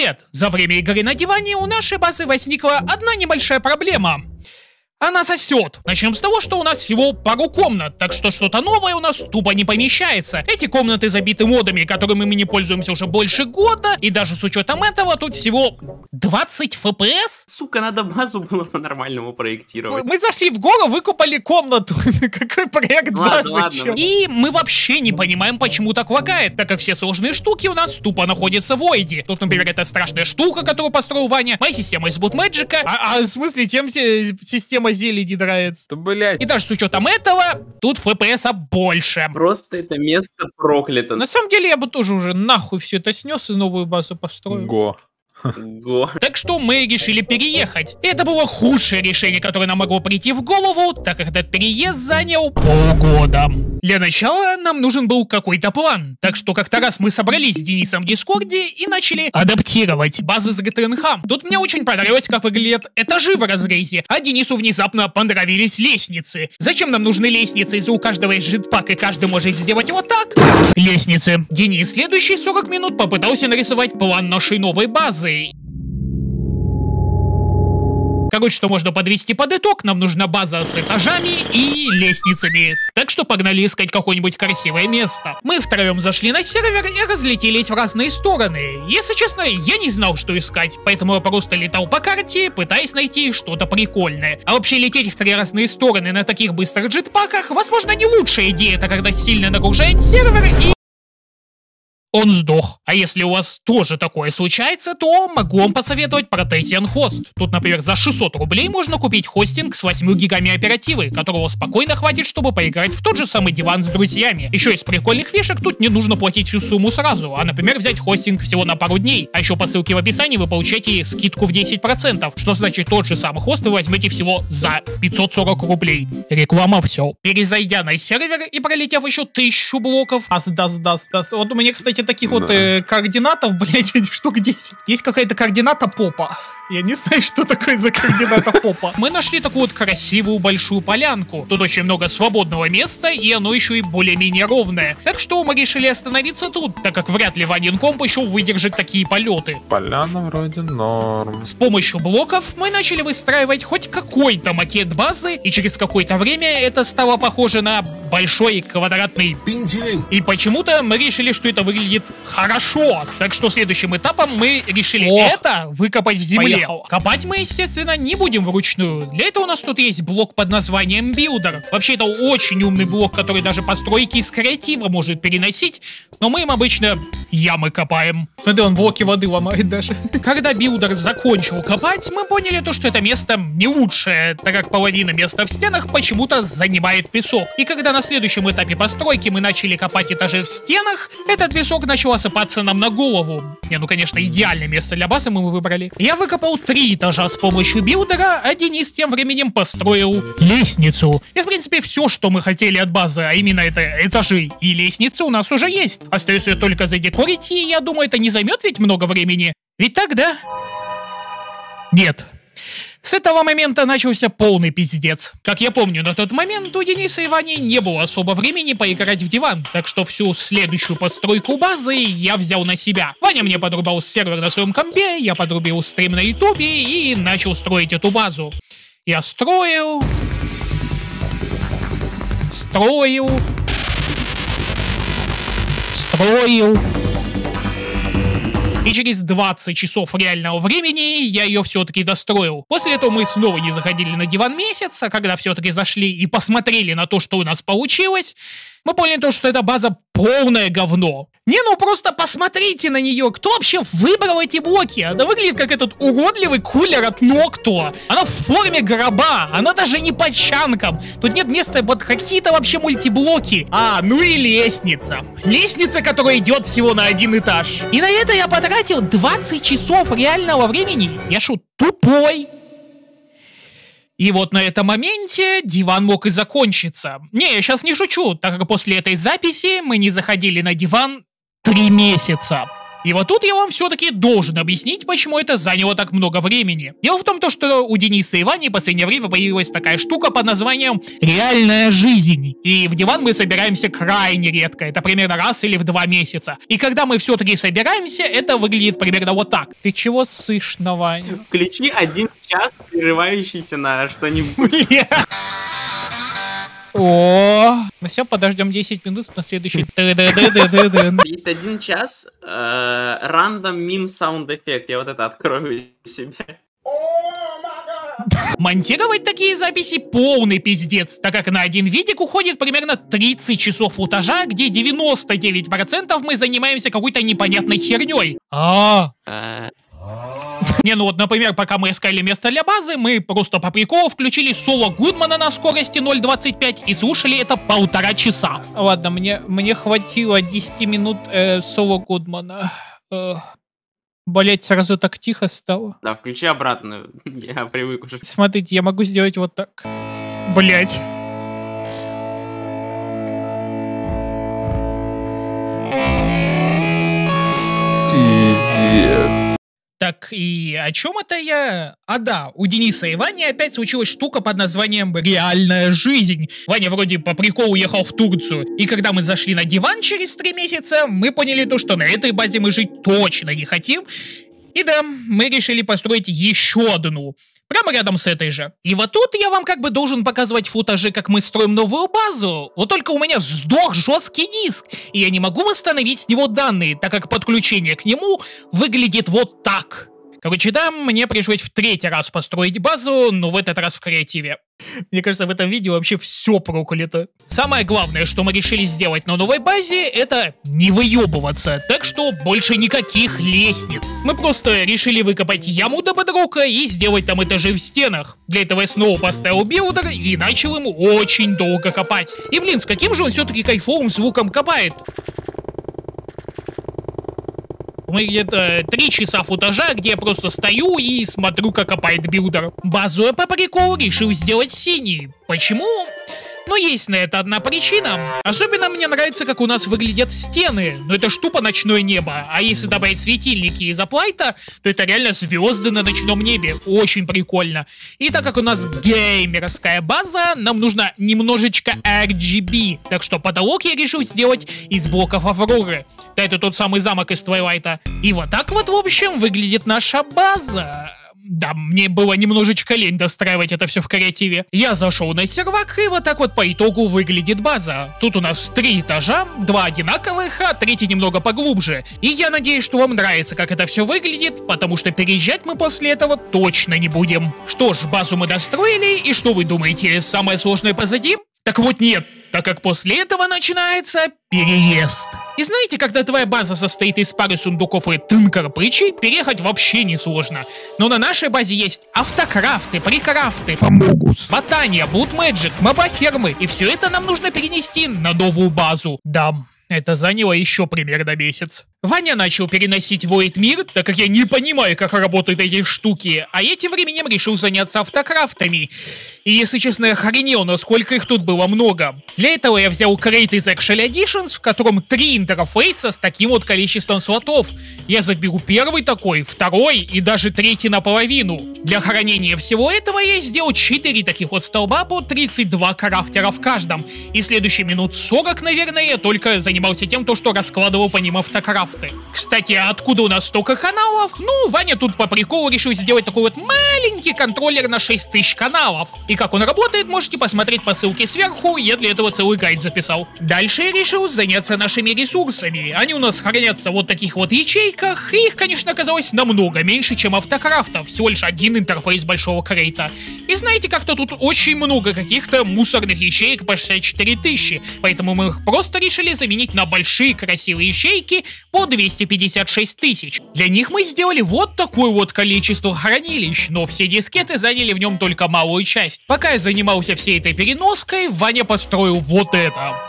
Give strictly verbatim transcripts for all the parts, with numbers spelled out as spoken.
Привет! За время игры на диване у нашей базы возникла одна небольшая проблема. Она сосет. Начнем с того, что у нас всего пару комнат, так что что-то новое у нас тупо не помещается. Эти комнаты забиты модами, которыми мы не пользуемся уже больше года, и даже с учетом этого тут всего двадцать эф пи эс. Сука, надо базу было по-нормальному проектировать. Мы зашли в гору, выкупали комнату. Какой проект базы? Ладно, и мы вообще не понимаем, почему так лагает, так как все сложные штуки у нас тупо находятся в Void. Тут, например, эта страшная штука, которую построил Ваня, моя система из Bootmagic. А, а в смысле, чем все система зелени нравится? Блять. И даже с учетом этого, тут эф пи эс больше. Просто это место проклято. На самом деле, я бы тоже уже нахуй все это снес и новую базу построил. Го. Го. Так что мы решили переехать. И это было худшее решение, которое нам могло прийти в голову, так как этот переезд занял полгода. Для начала нам нужен был какой-то план. Так что как-то раз мы собрались с Денисом в Дискорде и начали адаптировать базы с ГТНХ. Тут мне очень понравилось, как выглядят этажи в разрезе, а Денису внезапно понравились лестницы. Зачем нам нужны лестницы, если у каждого есть джетпак и каждый может сделать вот так? Лестницы. Денис следующие сорок минут попытался нарисовать план нашей новой базы. Короче, что можно подвести под итог, нам нужна база с этажами и лестницами. Так что погнали искать какое-нибудь красивое место. Мы втроем зашли на сервер и разлетелись в разные стороны. Если честно, я не знал, что искать, поэтому я просто летал по карте, пытаясь найти что-то прикольное. А вообще лететь в три разные стороны на таких быстрых джетпаках, возможно, не лучшая идея, это когда сильно нагружает сервер и... он сдох. А если у вас тоже такое случается, то могу вам посоветовать Protection Host. Тут, например, за шестьсот рублей можно купить хостинг с восьмью гигами оперативы, которого спокойно хватит, чтобы поиграть в тот же самый диван с друзьями. Еще из прикольных фишек, тут не нужно платить всю сумму сразу, а, например, взять хостинг всего на пару дней. А еще по ссылке в описании вы получаете скидку в десять процентов, что значит тот же самый хост вы возьмете всего за пятьсот сорок рублей. Реклама все. Перезайдя на сервер и пролетев еще тысячу блоков. Ас, дас, дас, дас. Вот у меня, кстати, таких вот э, координатов, блять, штук десять. Есть какая-то координата попа. Я не знаю, что такое за координата попа. Мы нашли такую вот красивую большую полянку. Тут очень много свободного места, и оно еще и более-менее ровное. Так что мы решили остановиться тут, так как вряд ли Ванин комп еще выдержит такие полеты. Поляна вроде норм. С помощью блоков мы начали выстраивать хоть какой-то макет базы, и через какое-то время это стало похоже на большой квадратный пентилин. И почему-то мы решили, что это выглядит хорошо. Так что следующим этапом мы решили О! это выкопать в земле. Поехал. Копать мы, естественно, не будем вручную. Для этого у нас тут есть блок под названием Builder. Вообще, это очень умный блок, который даже постройки из креатива может переносить. Но мы им обычно ямы копаем. Смотри, он блоки воды ломает даже. Когда Builder закончил копать, мы поняли то, что это место не лучшее, так как половина места в стенах почему-то занимает песок. И когда на следующем этапе постройки мы начали копать этажи в стенах, этот песок начал осыпаться нам на голову. Не, ну конечно, идеальное место для базы мы выбрали. Я выкопал три этажа с помощью билдера, а Денис тем временем построил лестницу. И в принципе все, что мы хотели от базы, а именно это этажи и лестницы, у нас уже есть. Остается только задекорить, и я думаю, это не займет ведь много времени. Ведь так, да? Нет. С этого момента начался полный пиздец. Как я помню, на тот момент у Дениса и Вани не было особо времени поиграть в диван, так что всю следующую постройку базы я взял на себя. Ваня мне подрубал сервер на своем компе, я подрубил стрим на ютубе и начал строить эту базу. Я строил... Строил... Строил... И через двадцать часов реального времени я ее все-таки достроил. После этого мы снова не заходили на диван месяц, а когда все-таки зашли и посмотрели на то, что у нас получилось, мы поняли то, что эта база полное говно. Не, ну просто посмотрите на нее. Кто вообще выбрал эти блоки? Она выглядит как этот уродливый кулер от Ноктуа. Она в форме гроба. Она даже не под чанком. Тут нет места под какие-то вообще мультиблоки. А, ну и лестница. Лестница, которая идет всего на один этаж. И на это я потратил двадцать часов реального времени. Я шо, тупой? И вот на этом моменте диван мог и закончиться. Не, я сейчас не шучу, так как после этой записи мы не заходили на диван три месяца. И вот тут я вам все-таки должен объяснить, почему это заняло так много времени. Дело в том, что у Дениса и Вани в последнее время появилась такая штука под названием «Реальная жизнь». И в диван мы собираемся крайне редко, это примерно раз или в два месяца. И когда мы все-таки собираемся, это выглядит примерно вот так. Ты чего ссышь на Ваню? Включи один час, прерывающийся на что-нибудь. О, ну все, подождем десять минут на следующий. Есть один час рандом мим саунд эффект. Я вот это открою себе. Монтировать такие записи полный пиздец, так как на один видик уходит примерно тридцать часов футажа, где девяносто девять процентов мы занимаемся какой-то непонятной херней. А. Не, ну вот, например, пока мы искали место для базы, мы просто по приколу включили соло Гудмана на скорости ноль двадцать пять и слушали это полтора часа. Ладно, мне, мне хватило десять минут э, соло Гудмана. Э, Блять, сразу так тихо стало. Да, включи обратно, я привык уже. Смотрите, я могу сделать вот так. Блять. Пиздец. Так, и о чем это я? А да, у Дениса и Вани опять случилась штука под названием «Реальная жизнь». Ваня вроде по приколу уехал в Турцию, и когда мы зашли на диван через три месяца, мы поняли то, что на этой базе мы жить точно не хотим. И да, мы решили построить еще одну. Прямо рядом с этой же. И вот тут я вам как бы должен показывать футажи, как мы строим новую базу. Вот только у меня сдох жесткий диск, и я не могу восстановить с него данные, так как подключение к нему выглядит вот так. Короче, да, мне пришлось в третий раз построить базу, но в этот раз в креативе. Мне кажется, в этом видео вообще все проклято. Самое главное, что мы решили сделать на новой базе, это не выебываться. Так что больше никаких лестниц. Мы просто решили выкопать яму до бедрока и сделать там этажи в стенах. Для этого я снова поставил билдер и начал ему очень долго копать. И блин, с каким же он все-таки кайфовым звуком копает? Мы где-то три часа футажа, где я просто стою и смотрю, как копает билдер. Базу я по приколу решил сделать синей. Почему? Но есть на это одна причина. Особенно мне нравится, как у нас выглядят стены. Но это ж тупо ночное небо. А если добавить светильники из аплайта, то это реально звезды на ночном небе. Очень прикольно. И так как у нас геймерская база, нам нужно немножечко эр джи би. Так что потолок я решил сделать из блоков Авроры. Да, это тот самый замок из Твайлайта. И вот так вот, в общем, выглядит наша база. Да, мне было немножечко лень достраивать это все в креативе. Я зашел на сервак, и вот так вот по итогу выглядит база. Тут у нас три этажа, два одинаковых, а третий немного поглубже. И я надеюсь, что вам нравится, как это все выглядит, потому что переезжать мы после этого точно не будем. Что ж, базу мы достроили, и что вы думаете, самое сложное позади? Так вот нет, так как после этого начинается переезд. И знаете, когда твоя база состоит из пары сундуков и тынкарпычей, переехать вообще не сложно. Но на нашей базе есть автокрафты, прикрафты, помогут, ботания, блудмэджик, мобафермы, и все это нам нужно перенести на новую базу. Да, это заняло еще примерно месяц. Ваня начал переносить Void мир, так как я не понимаю, как работают эти штуки, а я тем временем решил заняться автокрафтами. И если честно, я охренел, насколько их тут было много. Для этого я взял крейт из Actual Editions, в котором три интерфейса с таким вот количеством слотов. Я заберу первый такой, второй и даже третий наполовину. Для хранения всего этого я сделал четыре таких вот столба по тридцать два крафтера в каждом. И следующие минут сорок, наверное, я только занимался тем, то, что раскладывал по ним автокрафты. Кстати, а откуда у нас столько каналов? Ну, Ваня тут по приколу решил сделать такой вот маленький контроллер на шесть тысяч каналов. И как он работает, можете посмотреть по ссылке сверху, я для этого целый гайд записал. Дальше я решил заняться нашими ресурсами. Они у нас хранятся в вот таких вот ячейках, и их, конечно, оказалось намного меньше, чем автокрафтов. Всего лишь один интерфейс большого крейта. И знаете, как-то тут очень много каких-то мусорных ячеек по шестьдесят четыре тысячи, поэтому мы их просто решили заменить на большие красивые ячейки по двести пятьдесят шесть тысяч. Для них мы сделали вот такое вот количество хранилищ, но все дискеты заняли в нем только малую часть. Пока я занимался всей этой переноской, Ваня построил вот это.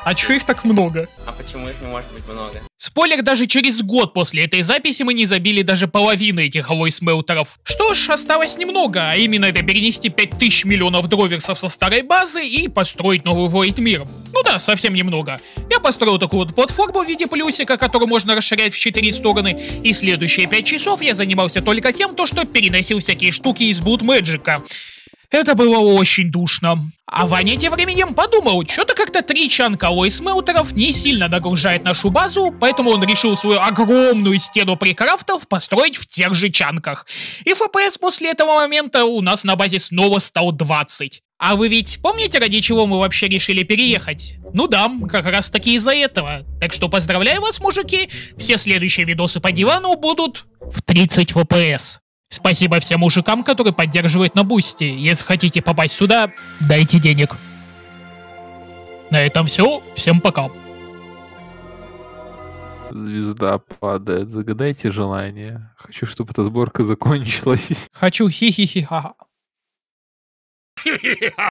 А чё их так много? А почему их не может быть много? Спойлер, даже через год после этой записи мы не забили даже половины этих алой-смелтеров. Что ж, осталось немного, а именно это перенести пять тысяч миллионов дроверсов со старой базы и построить новый Void мир. Ну да, совсем немного. Я построил такую вот платформу в виде плюсика, которую можно расширять в четыре стороны, и следующие пять часов я занимался только тем, то, что переносил всякие штуки из Boot Magic'а. Это было очень душно. А Ваня тем временем подумал, что-то как-то три чанка алой-смелтеров не сильно нагружает нашу базу, поэтому он решил свою огромную стену прикрафтов построить в тех же чанках. И эф пи эс после этого момента у нас на базе снова стал двадцать. А вы ведь помните, ради чего мы вообще решили переехать? Ну да, как раз таки из-за этого. Так что поздравляю вас, мужики, все следующие видосы по дивану будут в тридцать эф пи эс. Спасибо всем мужикам, которые поддерживают на Бусти. Если хотите попасть сюда, дайте денег. На этом все. Всем пока. Звезда падает. Загадайте желание. Хочу, чтобы эта сборка закончилась. Хочу хи-хи-хи-ха.